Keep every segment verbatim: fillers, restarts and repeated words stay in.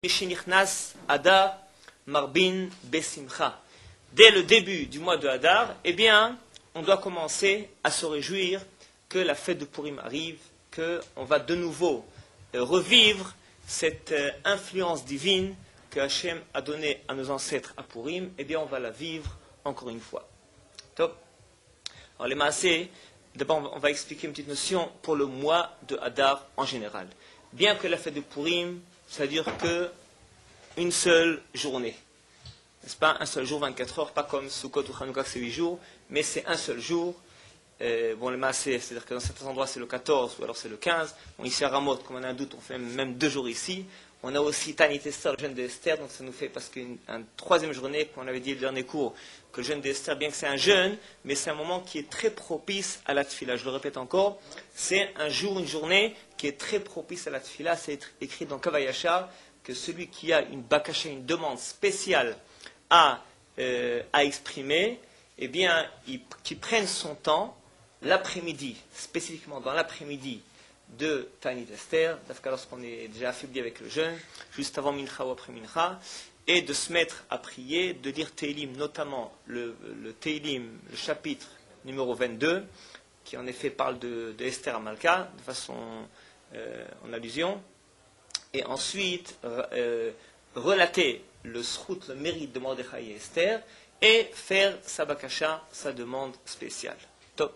Mishinichnas Adar Marbin Besimcha. Dès le début du mois de Hadar, eh bien, on doit commencer à se réjouir que la fête de Purim arrive, qu'on va de nouveau euh, revivre cette euh, influence divine que Hachem a donnée à nos ancêtres à Purim. Eh bien, on va la vivre encore une fois. Top. Alors, les maasés, d'abord, on va expliquer une petite notion pour le mois de Hadar en général. Bien que la fête de Purim, c'est-à-dire que une seule journée. N'est-ce pas? Un seul jour, vingt-quatre heures, pas comme Sukkot ou Hanouka, c'est huit jours, mais c'est un seul jour. Euh, bon, le maasé, c'est-à-dire que dans certains endroits, c'est le quatorze, ou alors c'est le quinze. Bon, ici à Ramoth, comme on a un doute, on fait même deux jours ici. On a aussi Tanit Esther, le jeûne d'Esther, donc ça nous fait parce qu'une une troisième journée, qu'on avait dit le dernier cours, que le jeûne d'Esther, bien que c'est un jeûne, mais c'est un moment qui est très propice à la tfila. Je le répète encore, c'est un jour, une journée qui est très propice à la tfila. C'est écrit dans Kavayachar que celui qui a une bakasha, une demande spéciale à, euh, à exprimer, eh bien, il, qu'il prenne son temps, l'après-midi, spécifiquement dans l'après-midi de Tanit Esther, lorsqu'on est déjà affaibli avec le jeûne, juste avant Mincha ou après Mincha, et de se mettre à prier, de lire Teilim, notamment le, le Teilim, le chapitre numéro vingt-deux, qui en effet parle de, de Esther à Malka, de façon euh, en allusion, et ensuite euh, relater le srout, le mérite de Mordechai et Esther, et faire sa bakasha, sa demande spéciale. Top.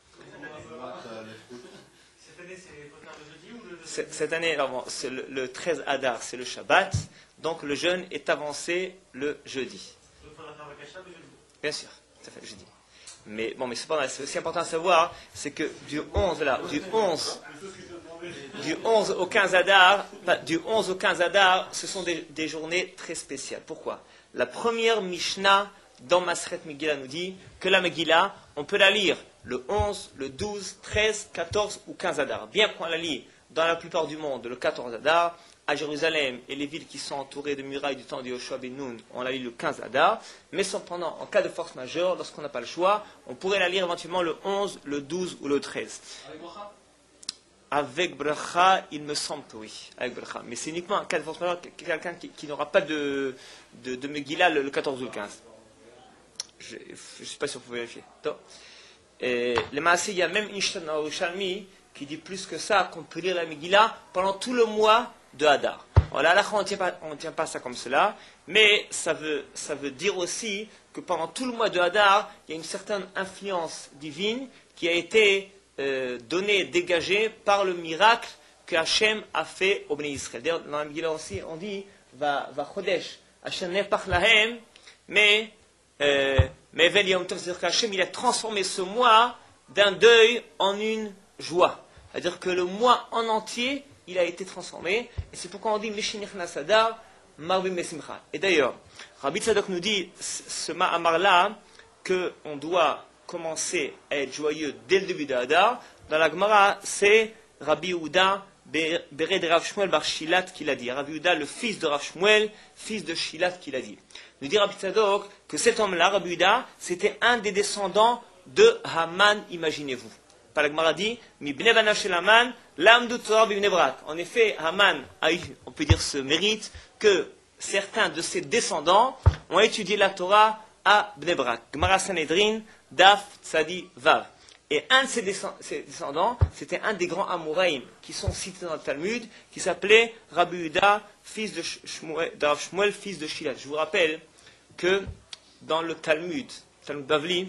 Cette année, alors bon, c'est le, le treize Hadar, c'est le Shabbat, donc le jeûne est avancé le jeudi. Bien sûr, ça fait le jeudi. Mais bon, mais cependant, c'est aussi important à savoir, c'est que du onze là, du onze, du onze au quinze Hadar, du onze au quinze Hadar, ce sont des, des journées très spéciales. Pourquoi? La première Mishnah dans Maseret Megillah nous dit que la Megillah, on peut la lire le onze, le douze, treize, quatorze ou quinze Hadar. Bien qu'on la lit dans la plupart du monde le quatorze Hadar, à Jérusalem et les villes qui sont entourées de murailles du temps de Yoshua ben Nun, on la lit le quinze Hadar, mais cependant, en cas de force majeure, lorsqu'on n'a pas le choix, on pourrait la lire éventuellement le onze, le douze ou le treize. Avec bracha? Avec bracha, il me semble que oui, avec bracha. Mais c'est uniquement en cas de force majeure, quelqu'un qui, qui n'aura pas de, de, de Megillah le, le quatorze ou le quinze. Je ne suis pas sûr que vous vérifiez. Et les maasés, il y a même une Shana Yerushalmi qui dit plus que ça, qu'on peut lire la Megillah pendant tout le mois de Hadar. Voilà, là, on ne tient pas, on tient pas ça comme cela, mais ça veut, ça veut dire aussi que pendant tout le mois de Hadar, il y a une certaine influence divine qui a été euh, donnée, dégagée par le miracle que Hachem a fait au Bnei Israël. D'ailleurs, dans la Megillah aussi, on dit va, va Chodesh, Hachem nefach lahem, mais euh, mais c'est-à-dire qu'Hachem, il a transformé ce mois d'un deuil en une joie. C'est-à-dire que le mois en entier, il a été transformé. Et c'est pourquoi on dit Mishinichnas Hadar Marbin Besimcha. Et d'ailleurs, Rabbi Tzadok nous dit, ce ma'amar-là, qu'on doit commencer à être joyeux dès le début de Hadar. Dans la Gemara, c'est Rabbi Yehuda Bered Rav Shmuel Bar Shilat qui l'a dit. Rabbi Yehuda, le fils de Rav Shmuel, fils de Shilat qui l'a dit. Nous dit Rabbi Tzadok que cet homme-là, Rabbi Yehuda, c'était un des descendants de Haman, imaginez-vous. Par la Gemara dit, Mi bnei banav shel Haman, l'amdu Torah b'bnei Brak. En effet, Haman a eu, on peut dire, ce mérite que certains de ses descendants ont étudié la Torah à Bnei Brak. Gemara Sanhedrin, Daf Tzadi Vav. Et un de ses descendants, c'était un des grands Amoraïm qui sont cités dans le Talmud, qui s'appelait Rabbi Yehuda, fils de Shmuel, de Rav Shmuel, fils de Shilat. Je vous rappelle que dans le Talmud, Talmud Bavli,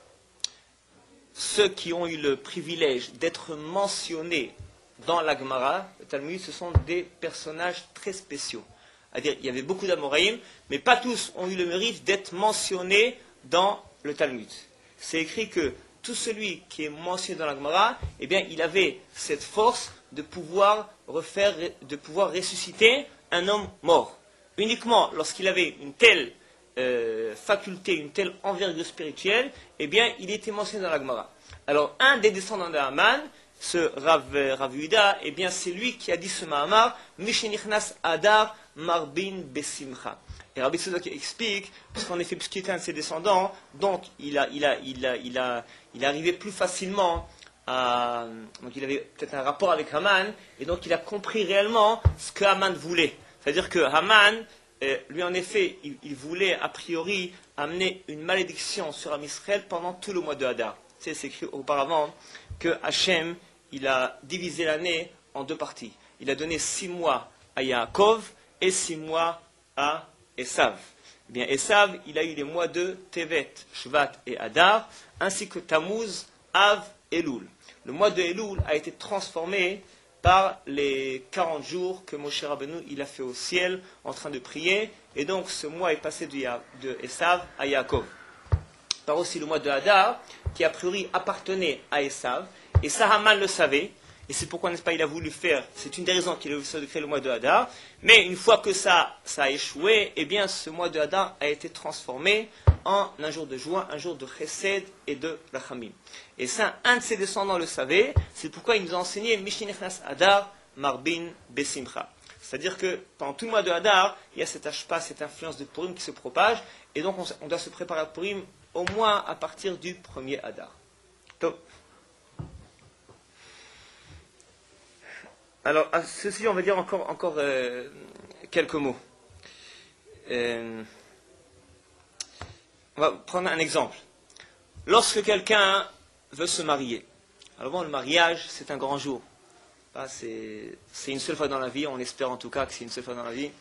ceux qui ont eu le privilège d'être mentionnés dans la Gemara, le Talmud, ce sont des personnages très spéciaux. C'est-à-dire, il y avait beaucoup d'Amoraïm, mais pas tous ont eu le mérite d'être mentionnés dans le Talmud. C'est écrit que tout celui qui est mentionné dans la Gemara, eh bien, il avait cette force de pouvoir refaire, de pouvoir ressusciter un homme mort. Uniquement lorsqu'il avait une telle euh, faculté, une telle envergure spirituelle, eh bien, il était mentionné dans la Gemara. Alors, un des descendants de Haman, ce Rav, Rav Yehuda, eh bien, c'est lui qui a dit ce Mahamar, Mishenichnas Hadar Marbin Besimcha. Et Rabbi Tzadok explique, puisqu'en effet, puisqu'il était un de ses descendants, donc il a, il a, il a, il a, il arrivait plus facilement à, donc il avait peut-être un rapport avec Haman, et donc il a compris réellement ce que Haman voulait. C'est-à-dire que Haman, euh, lui en effet, il, il voulait a priori amener une malédiction sur Am Israël pendant tout le mois de Hadar. Tu sais, c'est écrit auparavant que Hachem, il a divisé l'année en deux parties. Il a donné six mois à Yaakov et six mois à Esav. Eh bien, Esav, il a eu les mois de Tevet, Shvat et Hadar, ainsi que Tammuz, Av et Elul. Le mois de Elul a été transformé par les quarante jours que Moshe Rabbeinu il a fait au ciel en train de prier, et donc ce mois est passé de, Ya, de Esav à Yaakov. Par aussi le mois de Hadar, qui a priori appartenait à Esav, et ça Haman le savait, et c'est pourquoi, n'est-ce pas, il a voulu faire, c'est une des raisons qu'il a voulu créer le mois de Hadar, mais une fois que ça, ça a échoué, eh bien ce mois de Hadar a été transformé en un jour de joie, un jour de chesed et de rachamim. Et ça, un de ses descendants le savait, c'est pourquoi il nous a enseigné Mishinechnas Hadar Marbin Besimcha. C'est-à-dire que pendant tout le mois de Hadar, il y a cette ashpa, cette influence de Purim qui se propage, et donc on, on doit se préparer à Purim au moins à partir du premier Hadar. Donc, alors, à ceci, on va dire encore, encore euh, quelques mots. Euh, on va prendre un exemple. Lorsque quelqu'un veut se marier, alors bon, le mariage, c'est un grand jour. C'est, c'est une seule fois dans la vie, on espère en tout cas que c'est une seule fois dans la vie.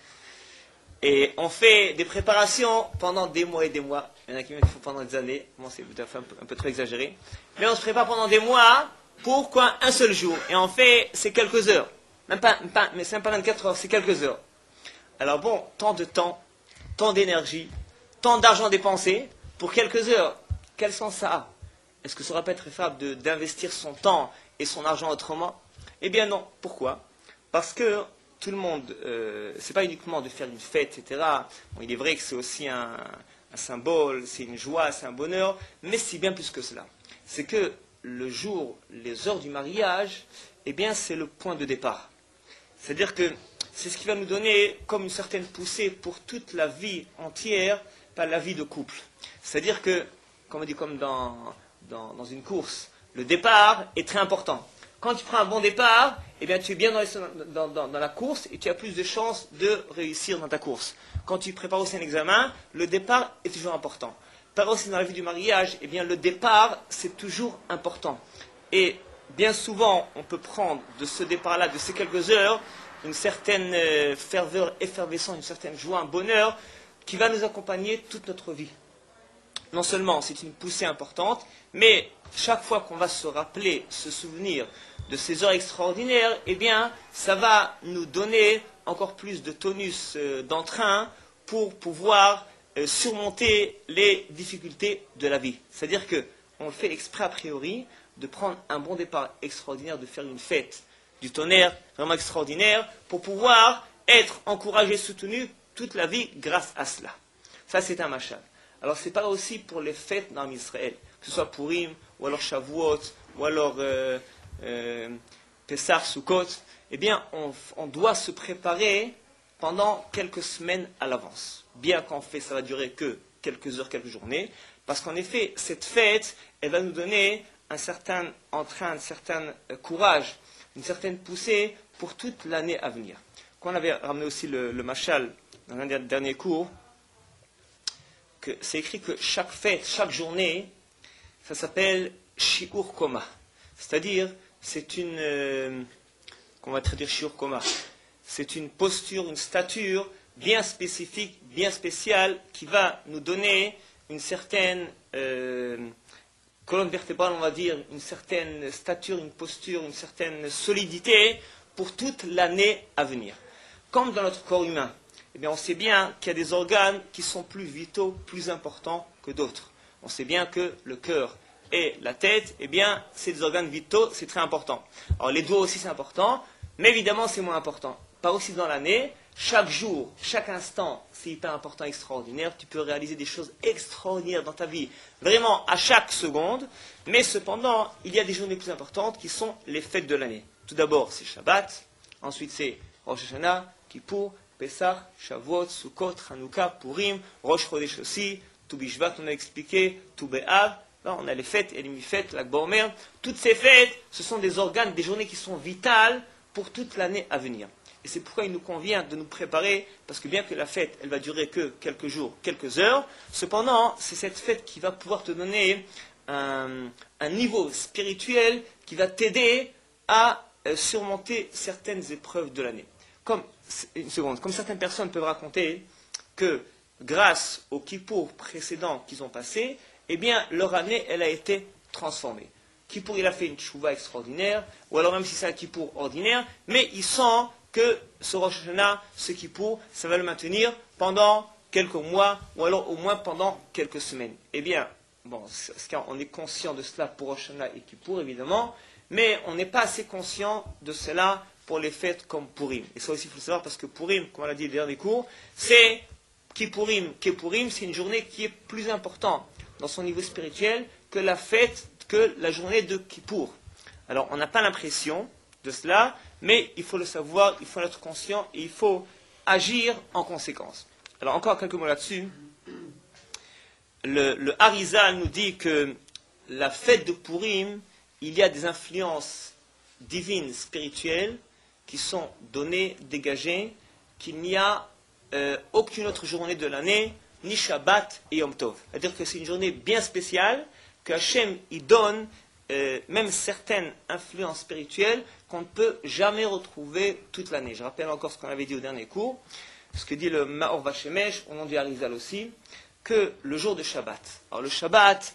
Et on fait des préparations pendant des mois et des mois. Il y en a qui me font pendant des années. Bon, c'est peut-être un peu, un peu trop exagéré. Mais on se prépare pendant des mois. Pourquoi un seul jour? Et en fait, c'est quelques heures. Même pas, même pas mais c'est même pas vingt-quatre heures, c'est quelques heures. Alors bon, tant de temps, tant d'énergie, tant d'argent dépensé pour quelques heures. Quel sens ça a? Est-ce que ça aurait pas été préférable de, d'investir son temps et son argent autrement? Eh bien non. Pourquoi? Parce que tout le monde, euh, c'est pas uniquement de faire une fête, et cetera. Bon, il est vrai que c'est aussi un, un symbole, c'est une joie, c'est un bonheur, mais c'est bien plus que cela. C'est que le jour, les heures du mariage, eh bien c'est le point de départ. C'est-à-dire que c'est ce qui va nous donner comme une certaine poussée pour toute la vie entière, pas la vie de couple. C'est-à-dire que, comme on dit comme dans, dans, dans une course, le départ est très important. Quand tu prends un bon départ, eh bien, tu es bien dans, les, dans, dans, dans la course et tu as plus de chances de réussir dans ta course. Quand tu prépares aussi un examen, le départ est toujours important. Par aussi dans la vie du mariage, eh bien, le départ, c'est toujours important. Et bien souvent, on peut prendre de ce départ-là, de ces quelques heures, une certaine euh, ferveur effervescente, une certaine joie, un bonheur qui va nous accompagner toute notre vie. Non seulement c'est une poussée importante, mais chaque fois qu'on va se rappeler, se souvenir de ces heures extraordinaires, eh bien, ça va nous donner encore plus de tonus, euh, d'entrain pour pouvoir euh, surmonter les difficultés de la vie. C'est-à-dire qu'on le fait exprès a priori de prendre un bon départ extraordinaire, de faire une fête du tonnerre vraiment extraordinaire pour pouvoir être encouragé, soutenu toute la vie grâce à cela. Ça, c'est un machal. Alors, c'est pas aussi pour les fêtes dans Israël, que ce soit Purim, ou alors Shavuot, ou alors euh, euh, Pessah, Sukkot. Eh bien, on, on doit se préparer pendant quelques semaines à l'avance. Bien qu'en fait, ça va durer que quelques heures, quelques journées, parce qu'en effet, cette fête, elle va nous donner un certain entrain, un certain euh, courage, une certaine poussée pour toute l'année à venir. Quand on avait ramené aussi le, le machal dans un dernier cours, que c'est écrit que chaque fête, chaque journée, ça s'appelle Shiur Koma. C'est-à-dire, c'est une, euh, qu'on va traduire Shiur Koma, c'est une posture, une stature bien spécifique, bien spéciale, qui va nous donner une certaine euh, colonne vertébrale, on va dire, une certaine stature, une posture, une certaine solidité pour toute l'année à venir. Comme dans notre corps humain, eh bien, on sait bien qu'il y a des organes qui sont plus vitaux, plus importants que d'autres. On sait bien que le cœur et la tête, eh bien, c'est des organes vitaux, c'est très important. Alors, les doigts aussi, c'est important, mais évidemment, c'est moins important. Pas aussi dans l'année, chaque jour, chaque instant, c'est hyper important, extraordinaire. Tu peux réaliser des choses extraordinaires dans ta vie, vraiment à chaque seconde, mais cependant, il y a des journées plus importantes qui sont les fêtes de l'année. Tout d'abord, c'est Shabbat, ensuite c'est Rosh Hashanah, Kippour, Pessah, Shavuot, Sukkot, Hanouka, Purim, Rosh Chodesh aussi, Tou Bishvat, on a expliqué, Tou Be'av, là on a les fêtes, et les mi-fêtes, Lag Baomer. Toutes ces fêtes, ce sont des organes, des journées qui sont vitales pour toute l'année à venir. Et c'est pourquoi il nous convient de nous préparer, parce que bien que la fête, elle va durer que quelques jours, quelques heures, cependant, c'est cette fête qui va pouvoir te donner un, un niveau spirituel qui va t'aider à euh, surmonter certaines épreuves de l'année. Comme, une seconde, comme certaines personnes peuvent raconter que grâce aux kippours précédents qu'ils ont passés, eh bien, leur année, elle a été transformée. Kippour, il a fait une tchouva extraordinaire, ou alors même si c'est un kippour ordinaire, mais il sent que ce Rosh Hashanah, ce kippour, ça va le maintenir pendant quelques mois, ou alors au moins pendant quelques semaines. Eh bien, bon, on est conscient de cela pour Rosh Hashanah et kippour, évidemment, mais on n'est pas assez conscient de cela pour les fêtes comme Purim. Et ça aussi, il faut le savoir, parce que Purim, comme on l'a dit dans les cours, c'est Kippourim, Kippourim, c'est une journée qui est plus importante dans son niveau spirituel que la fête, que la journée de Kippour. Alors, on n'a pas l'impression de cela, mais il faut le savoir, il faut en être conscient et il faut agir en conséquence. Alors, encore quelques mots là-dessus. Le, le Harizal nous dit que la fête de Purim, il y a des influences divines, spirituelles, qui sont données, dégagées, qu'il n'y a euh, aucune autre journée de l'année, ni Shabbat et Yom Tov. C'est-à-dire que c'est une journée bien spéciale, que Hachem y donne euh, même certaines influences spirituelles qu'on ne peut jamais retrouver toute l'année. Je rappelle encore ce qu'on avait dit au dernier cours, ce que dit le Maor Vashemesh, au nom du Harizal aussi, que le jour de Shabbat. Alors le Shabbat,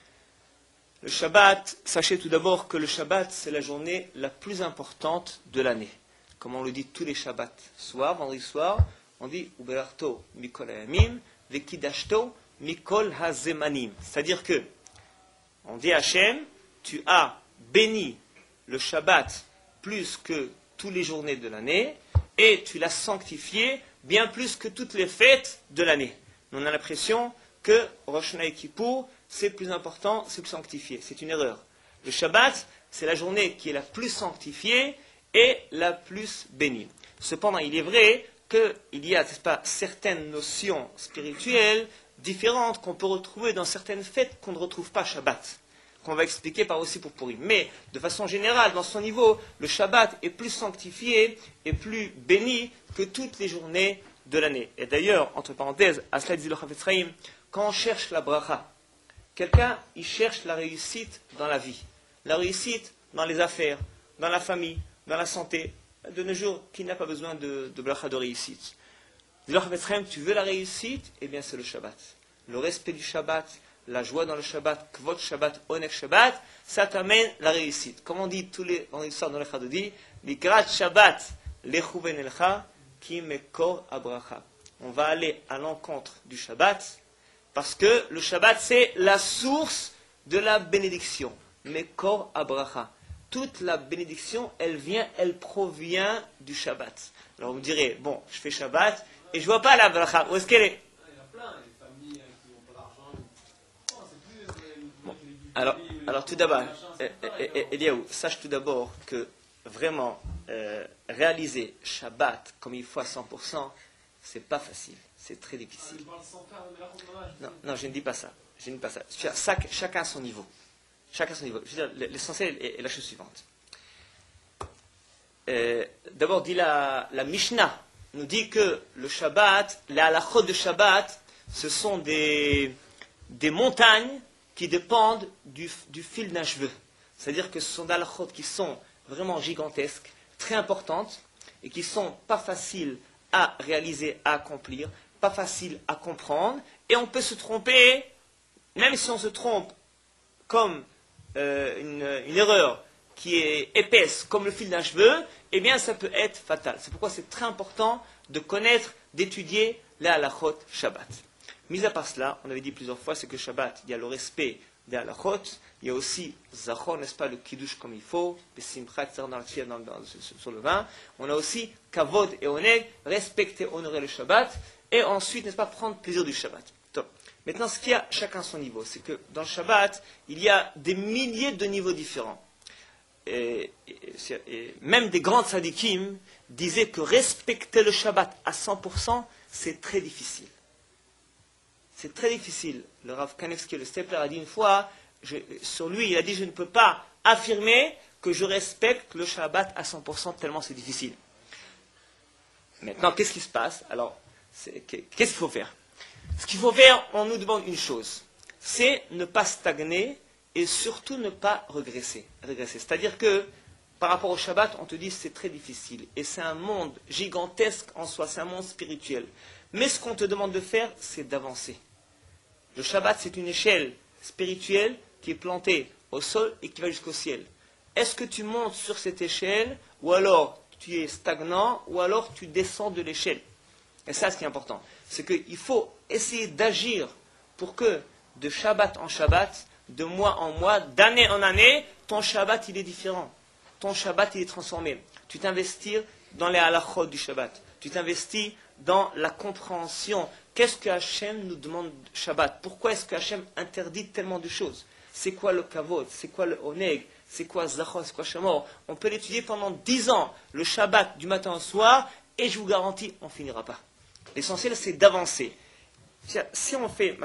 le Shabbat, sachez tout d'abord que le Shabbat, c'est la journée la plus importante de l'année. Comme on le dit tous les Shabbats soir, vendredi soir, on dit Uberarto Mikol Hayamim, Vekidashto Mikol Hazemanim. C'est-à-dire que, on dit à Hachem, tu as béni le Shabbat plus que toutes les journées de l'année, et tu l'as sanctifié bien plus que toutes les fêtes de l'année. On a l'impression que Rosh Hashanah et Kippour, c'est plus important, c'est plus sanctifié. C'est une erreur. Le Shabbat, c'est la journée qui est la plus sanctifiée et la plus bénie. Cependant, il est vrai qu'il y a, n'est-ce pas, certaines notions spirituelles différentes qu'on peut retrouver dans certaines fêtes qu'on ne retrouve pas Shabbat, qu'on va expliquer par aussi pour Purim. Mais, de façon générale, dans son niveau, le Shabbat est plus sanctifié et plus béni que toutes les journées de l'année. Et d'ailleurs, entre parenthèses, à cela dit le Chafetz Chaim, quand on cherche la bracha, quelqu'un, il cherche la réussite dans la vie, la réussite dans les affaires, dans la famille, dans la santé. De nos jours, qui n'a pas besoin de, de bracha de réussite? Dit le Chafetz Chaim, tu veux la réussite? Eh bien, c'est le Shabbat. Le respect du Shabbat, la joie dans le Shabbat, Kvod Shabbat, Onek Shabbat, ça t'amène la réussite. Comme on dit tous les, on dit dans le Chadodi, Mikrat Shabbat, Lechu Benelcha, Ki Mekor Abracha. On va aller à l'encontre du Shabbat, parce que le Shabbat, c'est la source de la bénédiction. Mekor Abracha. Toute la bénédiction, elle vient, elle provient du Shabbat. Alors vous me direz, bon, je fais Shabbat, et je ne vois pas la bracha. Où est-ce qu'elle est? Il y en a plein, les familles qui n'ont pas d'argent. Bon, alors, alors tout d'abord, Eliaou, sache tout d'abord que vraiment, euh, réaliser Shabbat comme il faut à cent pour cent, c'est pas facile, c'est très difficile. Non, non, je ne dis pas ça. Je ne dis pas ça. Chaque, chacun à son niveau. Chacun à son niveau. Je veux dire, l'essentiel est, est la chose suivante. Euh, d'abord, dit la, la Mishnah, nous dit que le Shabbat, la halachot de Shabbat, ce sont des, des montagnes qui dépendent du, du fil d'un cheveu. C'est-à-dire que ce sont des halachot qui sont vraiment gigantesques, très importantes, et qui ne sont pas faciles à réaliser, à accomplir, pas faciles à comprendre, et on peut se tromper, même si on se trompe comme euh, une, une erreur qui est épaisse comme le fil d'un cheveu, eh bien ça peut être fatal. C'est pourquoi c'est très important de connaître, d'étudier la halachot Shabbat. Mis à part cela, on avait dit plusieurs fois, c'est que Shabbat, il y a le respect des halachot, il y a aussi Zachor, n'est-ce pas, le kiddush comme il faut, Besimcha, dans la tchia, dans, dans, sur le vin. On a aussi Kavod et Oneg, respecter, honorer le Shabbat, et ensuite, n'est-ce pas, prendre plaisir du Shabbat. Donc, maintenant, ce qu'il y a chacun à son niveau, c'est que dans le Shabbat, il y a des milliers de niveaux différents. Et, et, et même des grands tzadikim disaient que respecter le Shabbat à cent pour cent, c'est très difficile. C'est très difficile. Le Rav Kanevski, le Stepler, a dit une fois, je, sur lui, il a dit, je ne peux pas affirmer que je respecte le Shabbat à cent pour cent, tellement c'est difficile. Maintenant, qu'est-ce qui se passe? Alors, qu'est-ce qu'il faut faire? Ce qu'il faut faire, on nous demande une chose, c'est ne pas stagner et surtout ne pas régresser. régresser. C'est-à-dire que, par rapport au Shabbat, on te dit c'est très difficile. Et c'est un monde gigantesque en soi, c'est un monde spirituel. Mais ce qu'on te demande de faire, c'est d'avancer. Le Shabbat, c'est une échelle spirituelle qui est plantée au sol et qui va jusqu'au ciel. Est-ce que tu montes sur cette échelle, ou alors tu es stagnant, ou alors tu descends de l'échelle? Et ça, ce qui est important, c'est qu'il faut essayer d'agir pour que, de Shabbat en Shabbat, de mois en mois, d'année en année, ton Shabbat, il est différent. Ton Shabbat, il est transformé. Tu t'investis dans les halachot du Shabbat. Tu t'investis dans la compréhension. Qu'est-ce que Hachem nous demande Shabbat? Pourquoi est-ce que Hachem interdit tellement de choses? C'est quoi le kavod? C'est quoi le oneg? C'est quoi zachor? C'est quoi shamor? On peut l'étudier pendant dix ans, le Shabbat, du matin au soir, et je vous garantis, on ne finira pas. L'essentiel, c'est d'avancer. Si on fait,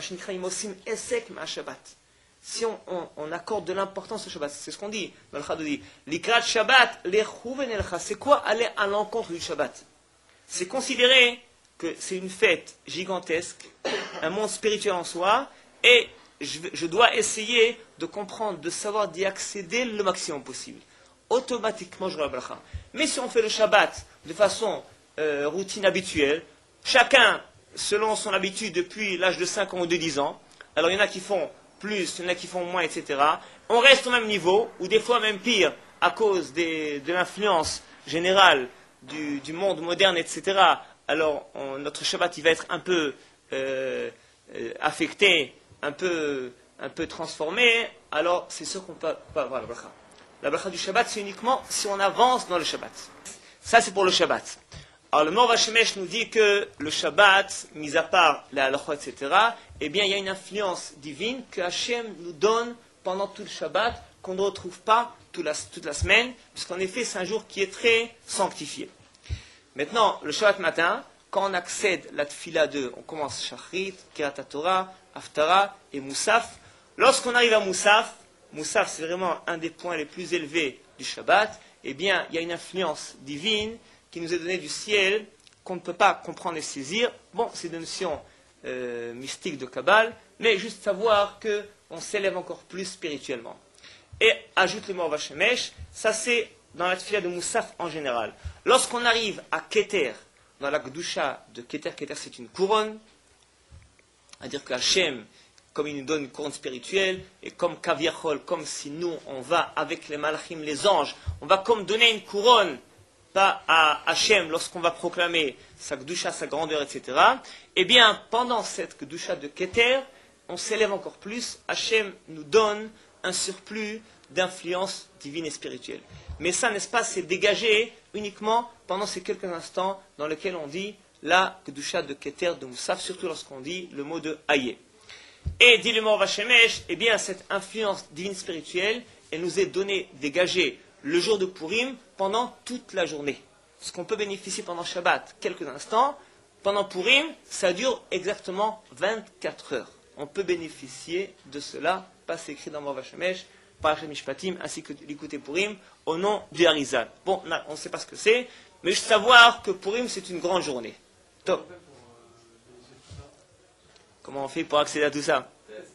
si on, on, on accorde de l'importance au Shabbat, c'est ce qu'on dit dans le Chadou dit, l'ikrat Shabbat, c'est quoi aller à l'encontre du Shabbat? C'est considérer que c'est une fête gigantesque, un monde spirituel en soi, et je, je dois essayer de comprendre, de savoir d'y accéder le maximum possible. Automatiquement, j'aurai la bracha. Mais si on fait le Shabbat de façon euh, routine habituelle, chacun selon son habitude depuis l'âge de cinq ans ou de dix ans, alors il y en a qui font plus, il y en a qui font moins, et cetera. On reste au même niveau, ou des fois même pire, à cause des, de l'influence générale du, du monde moderne, et cetera. Alors on, notre Shabbat il va être un peu euh, euh, affecté, un peu, un peu transformé, alors c'est sûr qu'on peut pas avoir la bracha. La bracha du Shabbat, c'est uniquement si on avance dans le Shabbat. Ça, c'est pour le Shabbat. Alors le Mor Vashemesh nous dit que le Shabbat, mis à part la halachot, et cetera, eh bien il y a une influence divine que Hachem nous donne pendant tout le Shabbat, qu'on ne retrouve pas toute la, toute la semaine, puisqu'en effet c'est un jour qui est très sanctifié. Maintenant, le Shabbat matin, quand on accède la Tfila deux, on commence Shachrit, Kirat HaTorah, Haftara et Moussaf. Lorsqu'on arrive à Moussaf, Moussaf c'est vraiment un des points les plus élevés du Shabbat, eh bien il y a une influence divine qui nous est donnée du ciel, qu'on ne peut pas comprendre et saisir. Bon, c'est une notion euh, mystique de Kabbale, mais juste savoir qu'on s'élève encore plus spirituellement. Et ajoute le Mor Vashemesh, ça c'est dans la Tfila de Moussaf en général. Lorsqu'on arrive à Keter, dans la Gdusha de Keter, Keter c'est une couronne, c'est-à-dire que Hachem, comme il nous donne une couronne spirituelle, et comme Kaviachol, comme si nous, on va avec les Malachim, les anges, on va comme donner une couronne, pas à Hachem lorsqu'on va proclamer sa Gdusha, sa grandeur, et cetera. Eh bien, pendant cette Gdusha de Keter, on s'élève encore plus, Hachem nous donne un surplus d'influence divine et spirituelle. Mais ça, n'est-ce pas, c'est dégagé uniquement pendant ces quelques instants dans lesquels on dit la Kedusha de Keter de Moussaf, surtout lorsqu'on dit le mot de Hayé. Et dit le Mor Vashemesh, eh bien cette influence divine spirituelle, elle nous est donnée, dégagée le jour de Purim pendant toute la journée. Ce qu'on peut bénéficier pendant Shabbat quelques instants, pendant Purim, ça dure exactement vingt-quatre heures. On peut bénéficier de cela, pas c'est écrit dans Mor Vashemesh, Parashat Mishpatim, ainsi que l'écouter Purim, au nom du Harizal. Bon, on ne sait pas ce que c'est, mais juste savoir que Purim, c'est une grande journée. Top. Comment on fait pour accéder à tout ça?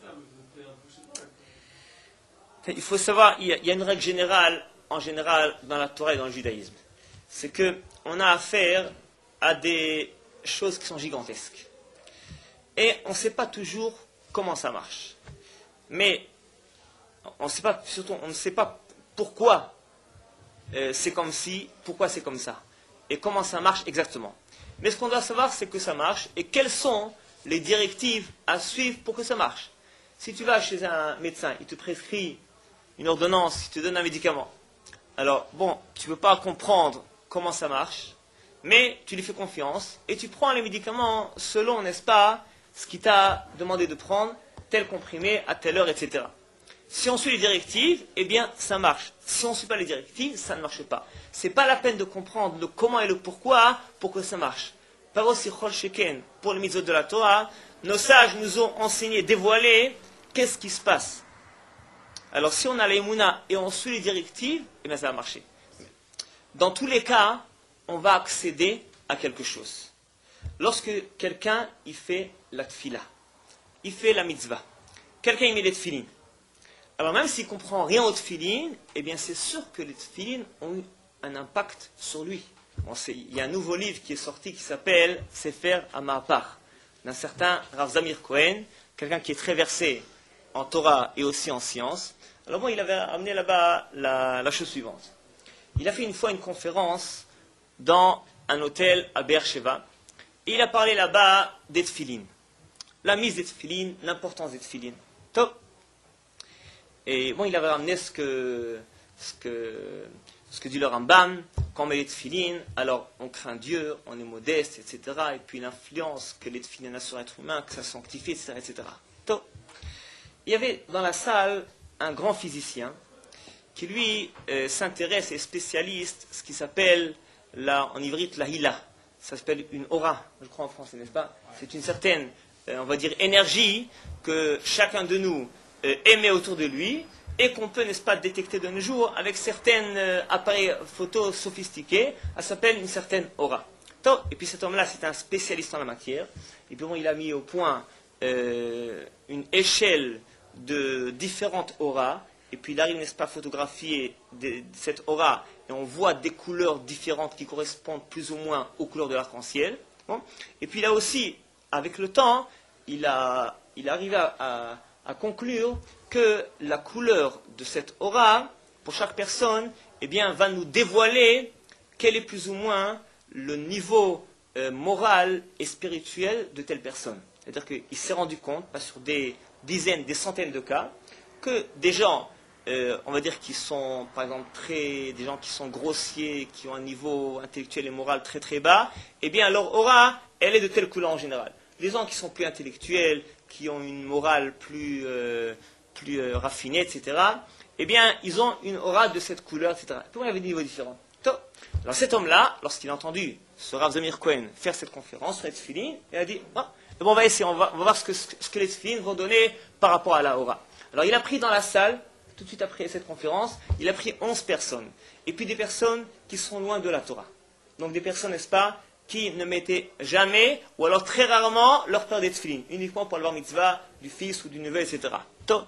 Il faut savoir, il y a, il y a une règle générale, en général, dans la Torah et dans le judaïsme. C'est qu'on a affaire à des choses qui sont gigantesques. Et on ne sait pas toujours comment ça marche. Mais on ne sait pas, surtout, on ne sait pas pourquoi euh, c'est comme ci, pourquoi c'est comme ça, et comment ça marche exactement. Mais ce qu'on doit savoir, c'est que ça marche, et quelles sont les directives à suivre pour que ça marche. Si tu vas chez un médecin, il te prescrit une ordonnance, il te donne un médicament. Alors, bon, tu ne peux pas comprendre comment ça marche, mais tu lui fais confiance, et tu prends les médicaments selon, n'est-ce pas, ce qu'il t'a demandé de prendre, tel comprimé, à telle heure, et cetera. Si on suit les directives, eh bien, ça marche. Si on ne suit pas les directives, ça ne marche pas. Ce n'est pas la peine de comprendre le comment et le pourquoi pour que ça marche. Par aussi, pour les mitzvot de la Torah, nos sages nous ont enseigné, dévoilé, qu'est-ce qui se passe. Alors, si on a l'émouna et on suit les directives, eh bien, ça va marcher. Dans tous les cas, on va accéder à quelque chose. Lorsque quelqu'un il fait la tfila, il fait la mitzvah, quelqu'un il met les tfilines. Alors même s'il ne comprend rien aux tfilines, eh bien c'est sûr que les tfilines ont eu un impact sur lui. Bon, il y a un nouveau livre qui est sorti qui s'appelle Sefer Amahapar, d'un certain Rav Zamir Cohen, quelqu'un qui est très versé en Torah et aussi en sciences. Alors bon, il avait amené là-bas la, la chose suivante. Il a fait une fois une conférence dans un hôtel à Beersheba, et il a parlé là-bas des tfilines. La mise des tfilines, l'importance des tfilines. Top. Et bon, il avait ramené ce que, ce que, ce que dit le Rambam, quand on met les tfilines, alors on craint Dieu, on est modeste, et cetera. Et puis l'influence que les tfilines ont sur l'être humain, que ça sanctifie, et cetera, et cetera. Top. Il y avait dans la salle un grand physicien qui, lui, euh, s'intéresse et est spécialiste, ce qui s'appelle, là, en ivrite, la hila. Ça s'appelle une aura, je crois en français, n'est-ce pas? C'est une certaine, euh, on va dire, énergie que chacun de nous euh, émet autour de lui et qu'on peut, n'est-ce pas, détecter de nos jours avec certains euh, appareils photos sophistiqués. Ça s'appelle une certaine aura. Et puis cet homme-là, c'est un spécialiste en la matière. Et puis bon, il a mis au point euh, une échelle de différentes auras. Et puis il arrive, n'est-ce pas, à photographier de, de cette aura, et on voit des couleurs différentes qui correspondent plus ou moins aux couleurs de l'arc-en-ciel. Bon. Et puis là aussi, avec le temps, il a, il arrive à, à, à conclure que la couleur de cette aura, pour chaque personne, eh bien, va nous dévoiler quel est plus ou moins le niveau euh, moral et spirituel de telle personne. C'est-à-dire qu'il s'est rendu compte, pas sur des dizaines, des centaines de cas, que des gens, euh, on va dire, qui sont, par exemple, très, des gens qui sont grossiers, qui ont un niveau intellectuel et moral très très bas, eh bien, leur aura, elle est de telle couleur en général. Les gens qui sont plus intellectuels, qui ont une morale plus, euh, plus euh, raffinée, et cetera, eh bien, ils ont une aura de cette couleur, et cetera. Tout le monde avait des niveaux différents. Alors cet homme-là, lorsqu'il a entendu ce Rav Zamir Cohen faire cette conférence sur les tfilines, il a dit, ah, bon, on va essayer, on va, on va voir ce que, ce que les tfilines vont donner par rapport à la aura. Alors il a pris dans la salle, tout de suite après cette conférence, il a pris onze personnes. Et puis des personnes qui sont loin de la Torah. Donc des personnes, n'est-ce pas, qui ne mettaient jamais, ou alors très rarement, leur paire des tfilines, uniquement pour le bar mitzvah du fils ou du neveu, et cetera.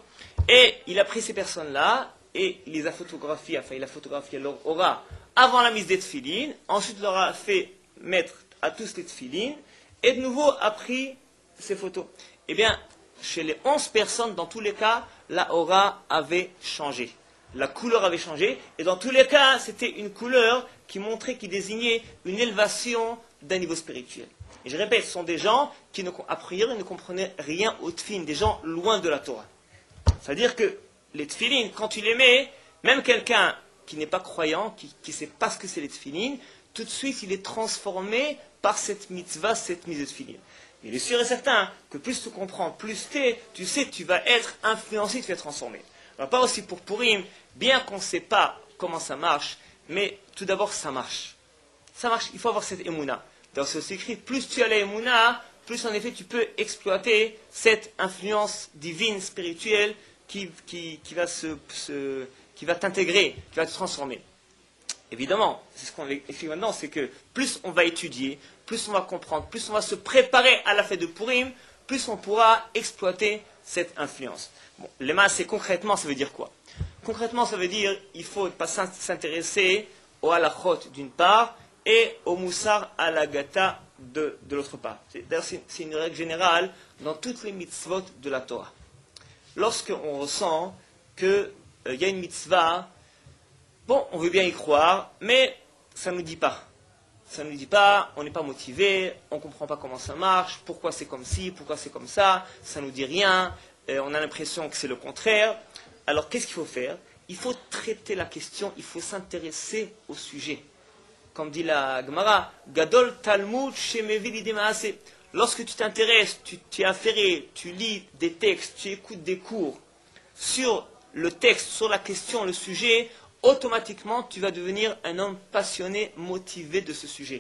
Et il a pris ces personnes-là, et il les a photographiées, enfin il a photographié leur aura avant la mise des tfilines, ensuite il leur a fait mettre à tous les tfilines, et de nouveau a pris ces photos. Eh bien, chez les onze personnes, dans tous les cas, la aura avait changé. La couleur avait changé, et dans tous les cas, c'était une couleur qui montrait, qui désignait une élévation d'un niveau spirituel. Et je répète, ce sont des gens qui, ne, a priori, ne comprenaient rien aux tfilines, des gens loin de la Torah. C'est-à-dire que les tfilines, quand tu les mets, même quelqu'un qui n'est pas croyant, qui ne sait pas ce que c'est les tfilines, tout de suite, il est transformé par cette mitzvah, cette mise de tfilines. Il est sûr et certain que plus tu comprends, plus t'es, tu sais, tu vas être influencé, tu vas être transformé. Alors pas aussi pour Purim, bien qu'on ne sait pas comment ça marche, mais tout d'abord, ça marche. Ça marche, il faut avoir cette émouna. D'ailleurs, c'est aussi écrit, plus tu as la émouna, plus en effet tu peux exploiter cette influence divine, spirituelle, qui, qui, qui va se, se, qui va t'intégrer, qui va te transformer. Évidemment, c'est ce qu'on écrit maintenant, c'est que plus on va étudier, plus on va comprendre, plus on va se préparer à la fête de Purim, plus on pourra exploiter cette influence. Bon, les masses, c'est concrètement, ça veut dire quoi? Concrètement, ça veut dire il faut pas s'intéresser au halachot d'une part et au moussar halagata de, de l'autre part. D'ailleurs, c'est une règle générale dans toutes les mitzvot de la Torah. Lorsqu'on ressent qu'il euh, y a une mitzvah, bon, on veut bien y croire, mais ça ne nous dit pas. Ça ne nous dit pas, on n'est pas motivé, on ne comprend pas comment ça marche, pourquoi c'est comme ci, pourquoi c'est comme ça, ça ne nous dit rien, euh, on a l'impression que c'est le contraire. Alors qu'est-ce qu'il faut faire? Il faut traiter la question, il faut s'intéresser au sujet. Comme dit la Gemara, Gadol Talmud Shemevi Lidemaase. Lorsque tu t'intéresses, tu t'y affairé, tu lis des textes, tu écoutes des cours sur le texte, sur la question, le sujet, automatiquement, tu vas devenir un homme passionné, motivé de ce sujet.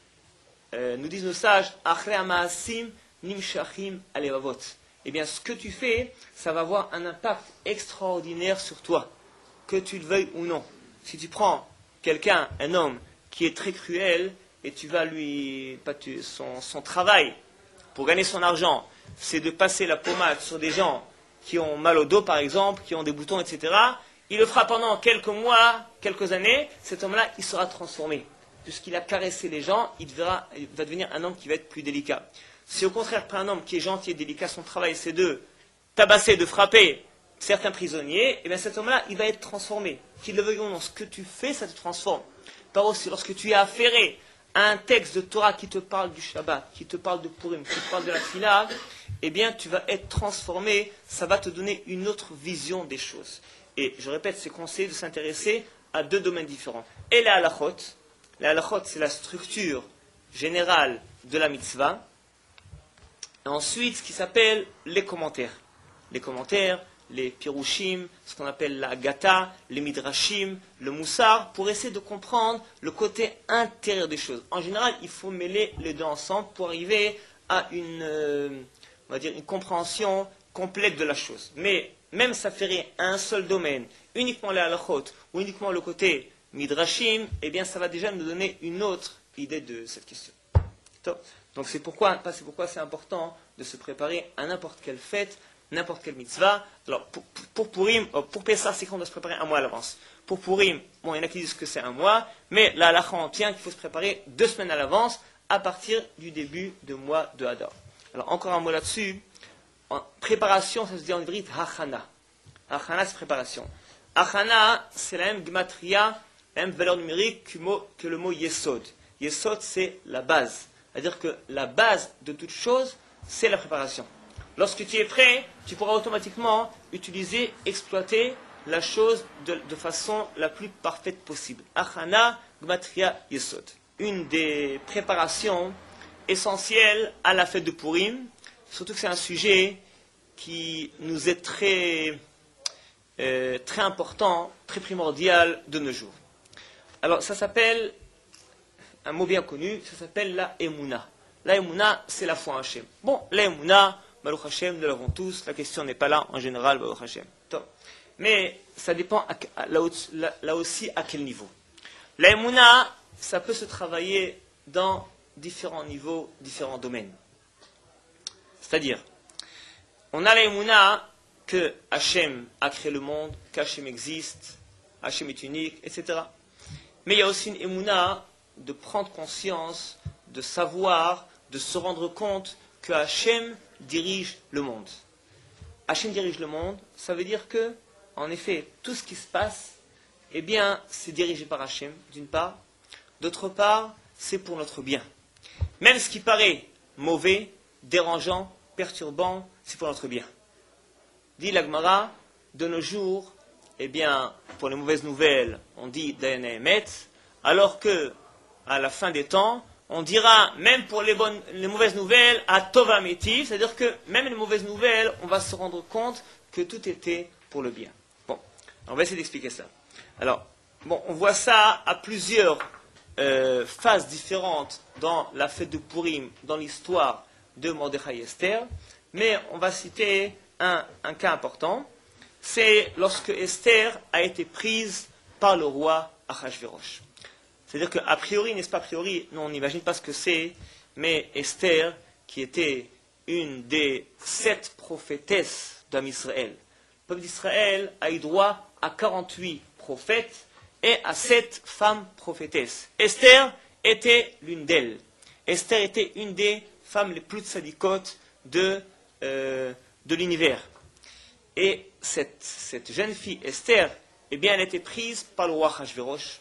Euh, nous disent nos sages, Achrei Ma'asim Nimshachim Alevavot. Eh bien, ce que tu fais, ça va avoir un impact extraordinaire sur toi, que tu le veuilles ou non. Si tu prends quelqu'un, un homme, qui est très cruel, et tu vas lui... Pas tu, son, son travail pour gagner son argent, c'est de passer la pommade sur des gens qui ont mal au dos, par exemple, qui ont des boutons, et cetera, il le fera pendant quelques mois, quelques années, cet homme-là, il sera transformé. Puisqu'il a caressé les gens, il, devra, il va devenir un homme qui va être plus délicat. Si au contraire, pour un homme qui est gentil et délicat, son travail, c'est de tabasser, de frapper certains prisonniers, et bien cet homme-là, il va être transformé. Qu'il le veuille ou non, ce que tu fais, ça te transforme. Par aussi, lorsque tu es affairé à un texte de Torah qui te parle du Shabbat, qui te parle de Purim, qui te parle de la Tfilah, eh bien, tu vas être transformé, ça va te donner une autre vision des choses. Et je répète, c'est conseillé de s'intéresser à deux domaines différents. Et la halachot, la halachot, c'est la structure générale de la mitzvah. Et ensuite, ce qui s'appelle les commentaires. Les commentaires, les pirushim, ce qu'on appelle la gata, les midrashim, le moussar, pour essayer de comprendre le côté intérieur des choses. En général, il faut mêler les deux ensemble pour arriver à une, euh, on va dire, une compréhension complète de la chose. Mais même s'affairer à un seul domaine, uniquement la halachot, ou uniquement le côté midrashim, eh bien ça va déjà nous donner une autre idée de cette question. Donc c'est pourquoi, c'est pourquoi c'est important de se préparer à n'importe quelle fête, n'importe quelle mitzvah. Alors pour, pour Purim, pour Pessah, c'est qu'on doit se préparer un mois à l'avance. Pour Purim, bon, il y en a qui disent que c'est un mois, mais la halakha en tient qu'il faut se préparer deux semaines à l'avance, à partir du début du mois de Hadar. Alors encore un mot là-dessus. En préparation, ça se dit en hébreu hachana. Hachana, c'est préparation. Hachana, c'est la même gematria, la même valeur numérique que, mot, que le mot yesod. Yesod, c'est la base. C'est-à-dire que la base de toute chose, c'est la préparation. Lorsque tu es prêt, tu pourras automatiquement utiliser, exploiter la chose de, de façon la plus parfaite possible. Hachana, gematria, yesod. Une des préparations essentielles à la fête de Purim, surtout que c'est un sujet qui nous est très, euh, très important, très primordial de nos jours. Alors, ça s'appelle, un mot bien connu, ça s'appelle la Emouna. La Emouna, c'est la foi en Hachem. Bon, la Emouna, Baruch Hashem, nous l'avons tous, la question n'est pas là en général, Baruch Hashem. Mais ça dépend à, à, là, là, là aussi à quel niveau. La Emouna, ça peut se travailler dans différents niveaux, différents domaines. C'est-à-dire, on a la Emouna que Hachem a créé le monde, qu'Hachem existe, Hachem est unique, et cetera. Mais il y a aussi une Emouna de prendre conscience, de savoir, de se rendre compte que Hachem dirige le monde. Hachem dirige le monde, ça veut dire que, en effet, tout ce qui se passe, eh bien, c'est dirigé par Hachem, d'une part. D'autre part, c'est pour notre bien. Même ce qui paraît mauvais, dérangeant, perturbant, c'est pour notre bien. Dit la Gemara, de nos jours, eh bien, pour les mauvaises nouvelles, on dit Dayan Emet, alors que, à la fin des temps, on dira, même pour les, bonnes, les mauvaises nouvelles, à Tova Métiv, c'est-à-dire que même les mauvaises nouvelles, on va se rendre compte que tout était pour le bien. Bon, on va essayer d'expliquer ça. Alors, bon, on voit ça à plusieurs euh, phases différentes dans la fête de Purim, dans l'histoire de Mordechai et Esther, mais on va citer un, un cas important, c'est lorsque Esther a été prise par le roi Achashverosh. C'est-à-dire qu'a priori, n'est-ce pas a priori, non, on n'imagine pas ce que c'est, mais Esther, qui était une des sept prophétesses d'Am Israël. Le peuple d'Israël a eu droit à quarante-huit prophètes et à sept femmes prophétesses. Esther était l'une d'elles. Esther était une des femmes les plus tzadikotes de, euh, de l'univers. Et cette, cette jeune fille, Esther, eh bien, elle était prise par le roi Achashverosh,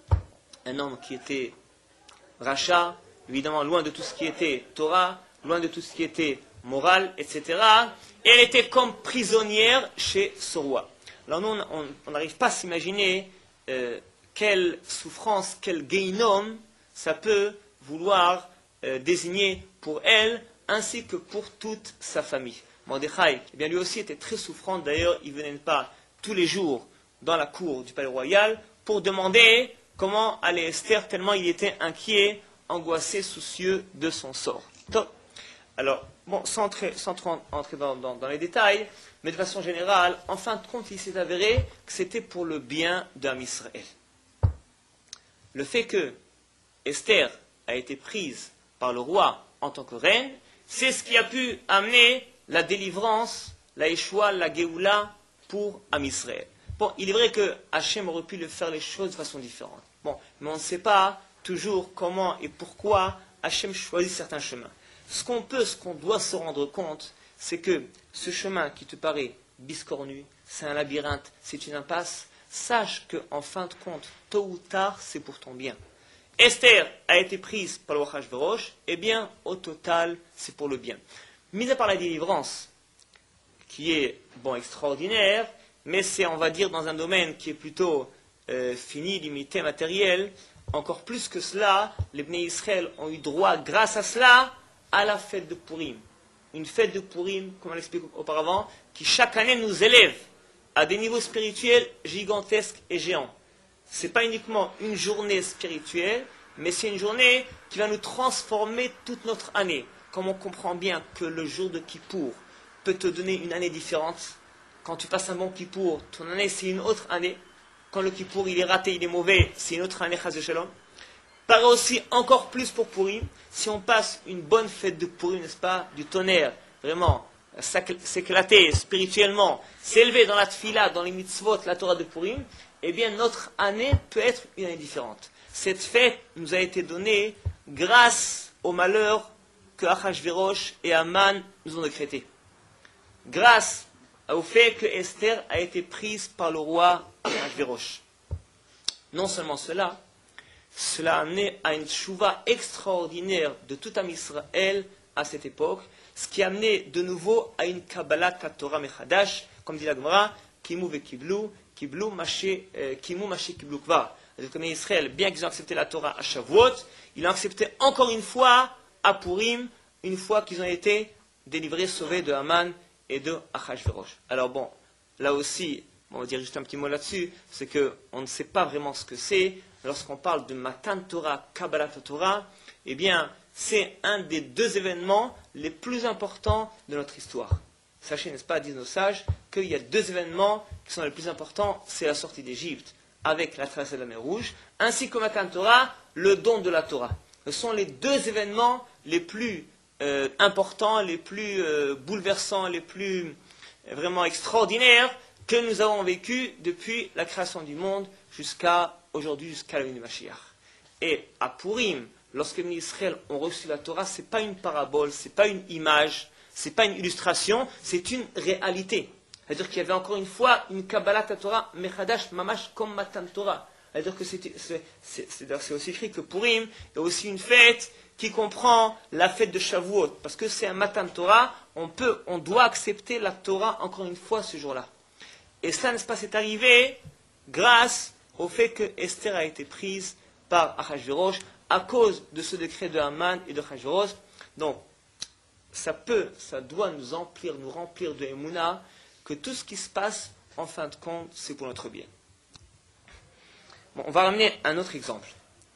un homme qui était rachat, évidemment loin de tout ce qui était Torah, loin de tout ce qui était morale, et cetera. Et elle était comme prisonnière chez ce roi. Alors nous, on n'arrive pas à s'imaginer euh, quelle souffrance, quel guéinom ça peut vouloir euh, désigner pour elle, ainsi que pour toute sa famille. Mordechai, eh bien lui aussi était très souffrant, d'ailleurs il ne venait pas tous les jours dans la cour du palais royal pour demander comment allait Esther, tellement il était inquiet, angoissé, soucieux de son sort. Donc, alors, bon, sans entrer, sans trop entrer dans, dans, dans les détails, mais de façon générale, en fin de compte, il s'est avéré que c'était pour le bien d'Am Israël. Le fait que Esther a été prise par le roi en tant que reine, c'est ce qui a pu amener la délivrance, la Yeshua, la Géoula pour Am Israël. Bon, il est vrai que Hachem aurait pu le faire les choses de façon différente. Bon, mais on ne sait pas toujours comment et pourquoi Hachem choisit certains chemins. Ce qu'on peut, ce qu'on doit se rendre compte, c'est que ce chemin qui te paraît biscornu, c'est un labyrinthe, c'est une impasse, sache qu'en fin de compte, tôt ou tard, c'est pour ton bien. Esther a été prise par le roi Achashverosh, eh bien, au total, c'est pour le bien. Mis à part la délivrance, qui est, bon, extraordinaire, mais c'est, on va dire, dans un domaine qui est plutôt euh, fini, limité, matériel, encore plus que cela, les Bnei Israël ont eu droit, grâce à cela, à la fête de Purim. Une fête de Purim, comme on l'explique auparavant, qui chaque année nous élève à des niveaux spirituels gigantesques et géants. Ce n'est pas uniquement une journée spirituelle, mais c'est une journée qui va nous transformer toute notre année. Comme on comprend bien que le jour de Kippour peut te donner une année différente. Quand tu passes un bon Kippour, ton année c'est une autre année. Quand le Kippour il est raté, il est mauvais, c'est une autre année, Chas v'Shalom. Pareil aussi, encore plus pour Purim, si on passe une bonne fête de Purim, n'est-ce pas, du tonnerre, vraiment, s'éclater spirituellement, s'élever dans la tfila, dans les mitzvot, la Torah de Purim, eh bien notre année peut être une année différente. Cette fête nous a été donnée grâce au malheur que Achashverosh et Haman nous ont décrété. Grâce au fait que Esther a été prise par le roi Achashverosh. Non seulement cela, cela a amené à une tchouva extraordinaire de tout Am Israël à cette époque, ce qui a amené de nouveau à une Kabbalat Torah Mechadash, comme dit la Gemara, Kimu ve Kiblu, Kiblu Maché, Kimu Maché Kiblu Kvar. Les Israël, bien qu'ils ont accepté la Torah à Shavuot, ils l'ont accepté encore une fois à Purim, une fois qu'ils ont été délivrés, sauvés de Haman et de Achashverosh. Alors bon, là aussi, on va dire juste un petit mot là-dessus, c'est qu'on ne sait pas vraiment ce que c'est. Lorsqu'on parle de Matan Torah, Kabbalat Torah, eh bien, c'est un des deux événements les plus importants de notre histoire. Sachez, n'est-ce pas, disent nos sages, qu'il y a deux événements qui sont les plus importants, c'est la sortie d'Égypte avec la traversée de la mer Rouge, ainsi que Matan Torah, le don de la Torah. Ce sont les deux événements les plus euh, importants, les plus euh, bouleversants, les plus euh, vraiment extraordinaires que nous avons vécu depuis la création du monde jusqu'à aujourd'hui, jusqu'à la venue du Mashiach. Et à Purim, lorsque les Israël ont reçu la Torah, ce n'est pas une parabole, ce n'est pas une image, ce n'est pas une illustration, c'est une réalité. C'est-à-dire qu'il y avait encore une fois une Kabbalat Torah, Mechadash Mamash comme Matan Torah. C'est-à-dire que c'est, c'est, c'est, c'est aussi écrit que Purim est aussi une fête qui comprend la fête de Shavuot. Parce que c'est un Matan Torah, on peut, on doit accepter la Torah encore une fois ce jour-là. Et cela, n'est-ce pas, c'est arrivé grâce au fait que Esther a été prise par Achashverosh à cause de ce décret de Haman et de Achashverosh. Donc, ça peut, ça doit nous remplir, nous remplir de Emouna, que tout ce qui se passe, en fin de compte, c'est pour notre bien. Bon, on va ramener un autre exemple.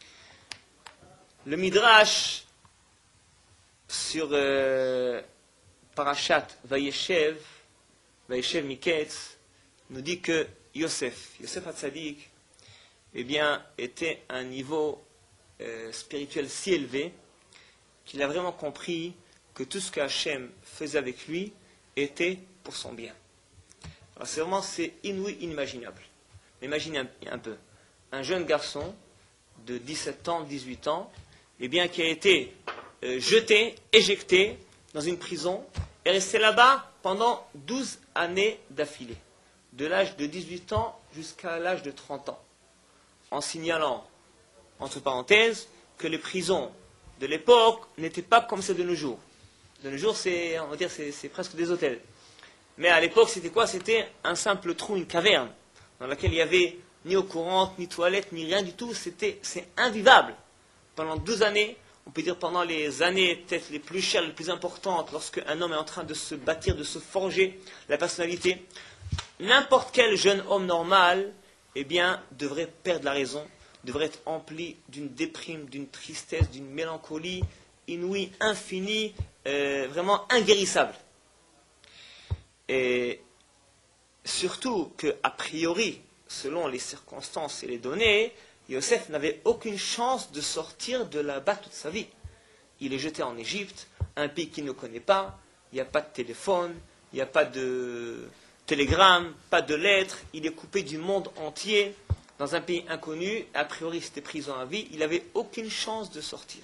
Le Midrash sur euh, Parashat Vayeshev, Vayeshev Miketz, nous dit que Yosef, Yosef Hatzadik, eh bien, était à un niveau euh, spirituel si élevé qu'il a vraiment compris que tout ce que Hachem faisait avec lui était pour son bien. Alors c'est vraiment, c'est inouï, inimaginable. Imaginez un, un peu, un jeune garçon de dix-sept ans, dix-huit ans, eh bien, qui a été euh, jeté, éjecté dans une prison, et resté là-bas pendant douze années d'affilée, de l'âge de dix-huit ans jusqu'à l'âge de trente ans, en signalant, entre parenthèses, que les prisons de l'époque n'étaient pas comme celles de nos jours. De nos jours, c'est, on va dire, c'est, c'est presque des hôtels. Mais à l'époque, c'était quoi? C'était un simple trou, une caverne, dans laquelle il n'y avait ni eau courante, ni toilette, ni rien du tout. C'était, c'est invivable. Pendant douze années, on peut dire pendant les années peut-être les plus chères, les plus importantes, lorsque un homme est en train de se bâtir, de se forger la personnalité, n'importe quel jeune homme normal, eh bien, devrait perdre la raison, devrait être empli d'une déprime, d'une tristesse, d'une mélancolie inouïe, infinie, euh, vraiment inguérissable. Et surtout qu'a priori, selon les circonstances et les données, Yosef n'avait aucune chance de sortir de là-bas toute sa vie. Il est jeté en Égypte, un pays qu'il ne connaît pas, il n'y a pas de téléphone, il n'y a pas de télégramme, pas de lettres, il est coupé du monde entier, dans un pays inconnu, a priori c'était prison à vie, il n'avait aucune chance de sortir.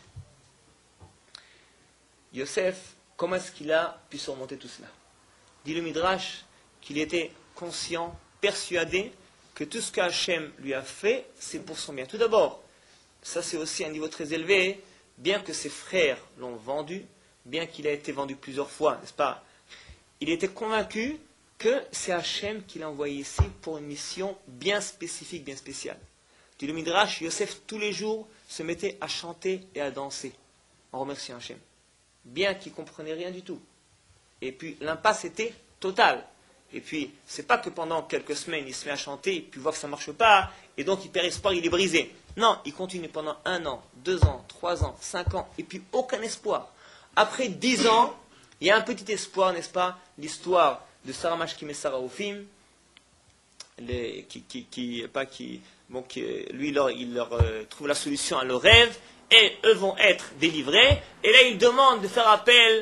Yosef, comment est-ce qu'il a pu surmonter tout cela? Dit le Midrash qu'il était conscient, persuadé que tout ce qu'Hachem lui a fait, c'est pour son bien. Tout d'abord, ça c'est aussi un niveau très élevé, bien que ses frères l'ont vendu, bien qu'il a été vendu plusieurs fois, n'est-ce pas? Il était convaincu que c'est Hachem qui l'a envoyé ici pour une mission bien spécifique, bien spéciale. Dit le Midrash, Yosef tous les jours se mettait à chanter et à danser en remerciant Hachem, bien qu'il ne comprenait rien du tout. Et puis l'impasse était totale. Et puis, c'est pas que pendant quelques semaines, il se met à chanter, et puis voit que ça ne marche pas, et donc il perd espoir, il est brisé. Non, il continue pendant un an, deux ans, trois ans, cinq ans, et puis aucun espoir. Après dix ans, il y a un petit espoir, n'est-ce pas? L'histoire de Sarah Mashkim et Sarah Ophim, les, qui, qui, qui, pas qui, bon, qui, lui, il leur, il leur euh, trouve la solution à leur rêve, et eux vont être délivrés, et là, il demande de faire appel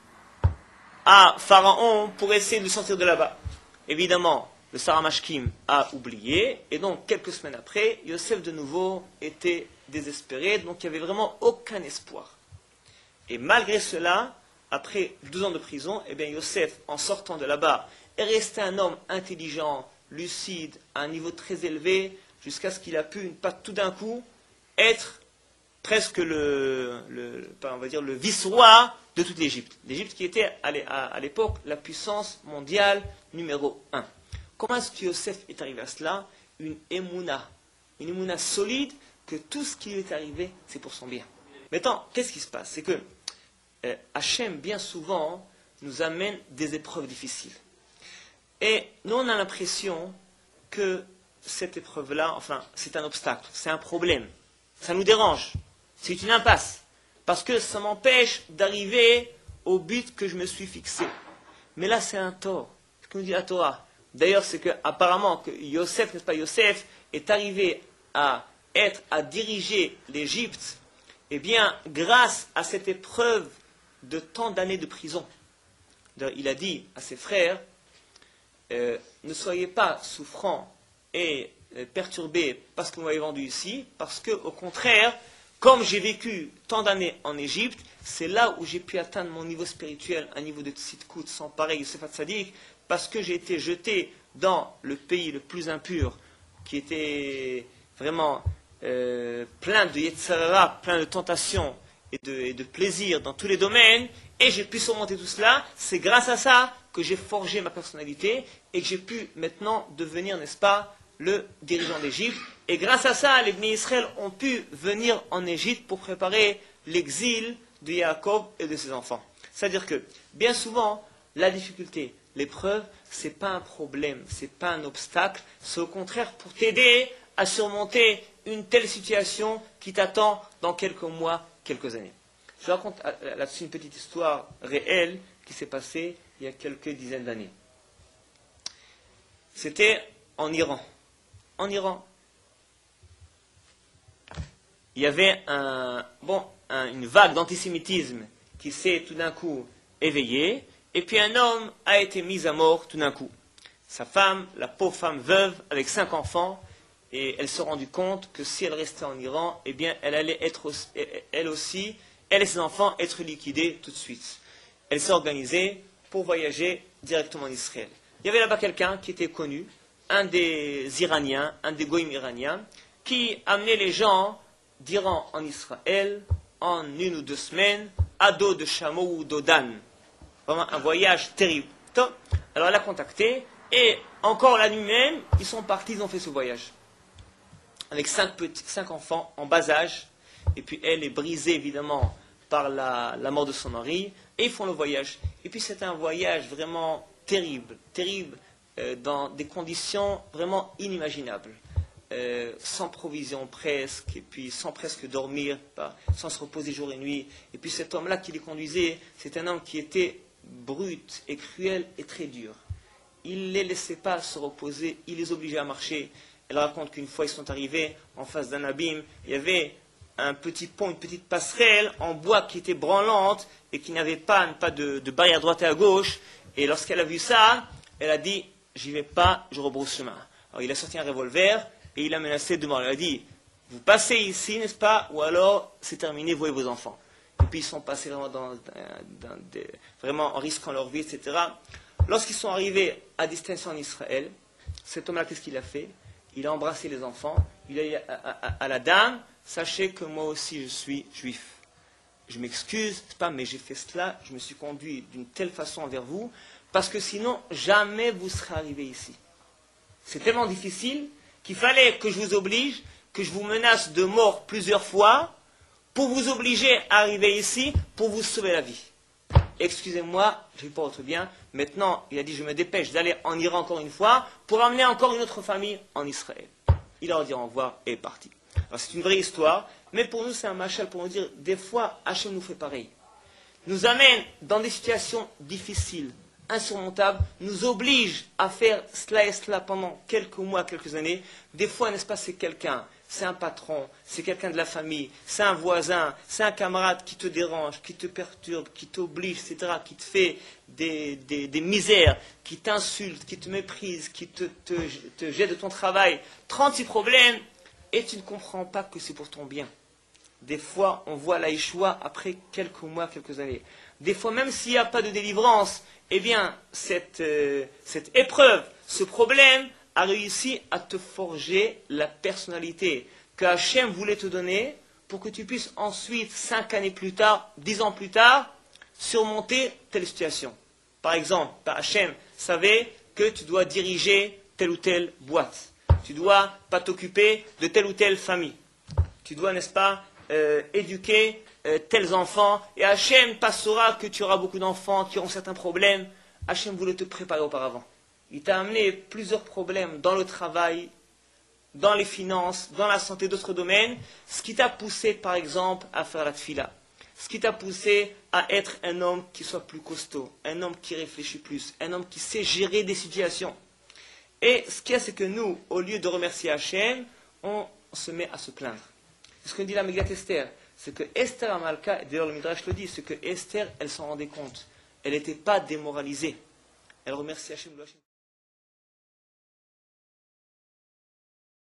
à Pharaon pour essayer de le sortir de là-bas. Évidemment, le Sarah Mashkim a oublié, et donc quelques semaines après, Yosef de nouveau était désespéré, donc il n'y avait vraiment aucun espoir. Et malgré cela, après douze ans de prison, eh bien Yosef, en sortant de là-bas, est resté un homme intelligent, lucide, à un niveau très élevé, jusqu'à ce qu'il a pu, pas tout d'un coup, être presque le, le, on va dire, le vice-roi de toute l'Égypte. L'Égypte qui était à l'époque la puissance mondiale numéro un. Comment est-ce que Yosef est arrivé à cela? Une émouna, une émouna solide, que tout ce qui lui est arrivé, c'est pour son bien. Maintenant, qu'est-ce qui se passe? C'est que euh, Hachem, bien souvent, nous amène des épreuves difficiles. Et nous, on a l'impression que cette épreuve-là, enfin, c'est un obstacle, c'est un problème, ça nous dérange, c'est une impasse. Parce que ça m'empêche d'arriver au but que je me suis fixé. Mais là, c'est un tort. Ce que nous dit la Torah. D'ailleurs, c'est que apparemment que Yosef, n'est-ce pas, Yosef, est arrivé à être, à diriger l'Égypte, eh bien, grâce à cette épreuve de tant d'années de prison. Il a dit à ses frères, euh, ne soyez pas souffrants et euh, perturbés parce que vous m'avez vendu ici, parce que, au contraire, comme j'ai vécu tant d'années en Égypte, c'est là où j'ai pu atteindre mon niveau spirituel, un niveau de tzidkout sans pareil, Yosef Hatzadik, parce que j'ai été jeté dans le pays le plus impur, qui était vraiment euh, plein de yetzirah, plein de tentations et de, et de plaisirs dans tous les domaines, et j'ai pu surmonter tout cela. C'est grâce à ça que j'ai forgé ma personnalité et que j'ai pu maintenant devenir, n'est-ce pas, le dirigeant d'Égypte. Et grâce à ça, les Bnei Israël ont pu venir en Égypte pour préparer l'exil de Jacob et de ses enfants. C'est-à-dire que, bien souvent, la difficulté, l'épreuve, ce n'est pas un problème, ce n'est pas un obstacle, c'est au contraire pour t'aider à surmonter une telle situation qui t'attend dans quelques mois, quelques années. Je raconte là-dessus une petite histoire réelle qui s'est passée il y a quelques dizaines d'années. C'était en Iran. En Iran, il y avait un, bon, un, une vague d'antisémitisme qui s'est tout d'un coup éveillée, et puis un homme a été mis à mort tout d'un coup. Sa femme, la pauvre femme veuve, avec cinq enfants, et elle s'est rendue compte que si elle restait en Iran, eh bien, elle allait être, aussi, elle aussi, elle et ses enfants, être liquidés tout de suite. Elle s'est organisée pour voyager directement en Israël. Il y avait là-bas quelqu'un qui était connu, un des Iraniens, un des goïms iraniens, qui amenait les gens d'Iran en Israël en une ou deux semaines, à dos de chameau ou dos d'âne. Vraiment un voyage terrible. Alors elle a contacté, et encore la nuit même, ils sont partis, ils ont fait ce voyage. Avec cinq, petits, cinq enfants en bas âge, et puis elle est brisée évidemment par la, la mort de son mari, et ils font le voyage. Et puis c'est un voyage vraiment terrible, terrible, euh, dans des conditions vraiment inimaginables. Euh, sans provision presque, et puis sans presque dormir, pas, sans se reposer jour et nuit. Et puis cet homme-là qui les conduisait, c'est un homme qui était brut et cruel et très dur. Il ne les laissait pas se reposer, il les obligeait à marcher. elle raconte qu'une fois ils sont arrivés en face d'un abîme, il y avait un petit pont, une petite passerelle en bois qui était branlante et qui n'avait pas, pas de, de barrière à droite et à gauche. Et lorsqu'elle a vu ça, elle a dit, j'y vais pas, je rebrousse chemin. Alors il a sorti un revolver et il a menacé de mort. Il a dit, vous passez ici, n'est-ce pas, ou alors c'est terminé, vous et vos enfants. Et puis ils sont passés vraiment, dans, dans des, vraiment en risquant leur vie, et cetera. Lorsqu'ils sont arrivés à destination en Israël, cet homme-là, qu'est-ce qu'il a fait? Il a embrassé les enfants, il a dit à, à, à, à la dame, sachez que moi aussi je suis juif. Je m'excuse, pas, mais j'ai fait cela, je me suis conduit d'une telle façon envers vous, parce que sinon, jamais vous serez arrivé ici. C'est tellement difficile qu'il fallait que je vous oblige, que je vous menace de mort plusieurs fois, pour vous obliger à arriver ici, pour vous sauver la vie. Excusez-moi, je ne vais pas votre bien. Maintenant, il a dit, je me dépêche d'aller en Iran encore une fois, pour amener encore une autre famille en Israël. Il leur dit au revoir et est parti. Alors c'est une vraie histoire, mais pour nous c'est un machal pour nous dire, des fois, Hachem nous fait pareil. Nous amène dans des situations difficiles, insurmontables, nous oblige à faire cela et cela pendant quelques mois, quelques années. Des fois, n'est-ce pas, c'est quelqu'un, c'est un patron, c'est quelqu'un de la famille, c'est un voisin, c'est un camarade qui te dérange, qui te perturbe, qui t'oblige, et cetera, qui te fait des, des, des misères, qui t'insulte, qui te méprise, qui te, te, te jette de ton travail, trente-six problèmes, et tu ne comprends pas que c'est pour ton bien. Des fois, on voit la Yeshua après quelques mois, quelques années. Des fois, même s'il n'y a pas de délivrance, eh bien, cette, euh, cette épreuve, ce problème, a réussi à te forger la personnalité que Hachem voulait te donner pour que tu puisses ensuite, cinq années plus tard, dix ans plus tard, surmonter telle situation. Par exemple, Hachem savait que tu dois diriger telle ou telle boîte. Tu dois pas t'occuper de telle ou telle famille. Tu dois, n'est-ce pas, euh, éduquer euh, tels enfants. Et Hachem passera que tu auras beaucoup d'enfants qui auront certains problèmes. Hachem voulait te préparer auparavant. Il t'a amené plusieurs problèmes dans le travail, dans les finances, dans la santé, d'autres domaines. Ce qui t'a poussé, par exemple, à faire la tfila. Ce qui t'a poussé à être un homme qui soit plus costaud, un homme qui réfléchit plus, un homme qui sait gérer des situations. Et ce qu'il y a, c'est que nous, au lieu de remercier Hachem, on se met à se plaindre. Ce que dit la Megillat Esther, c'est que Esther Amalka, d'ailleurs le Midrash le dit, c'est que Esther, elle s'en rendait compte. Elle n'était pas démoralisée. Elle remercie Hachem.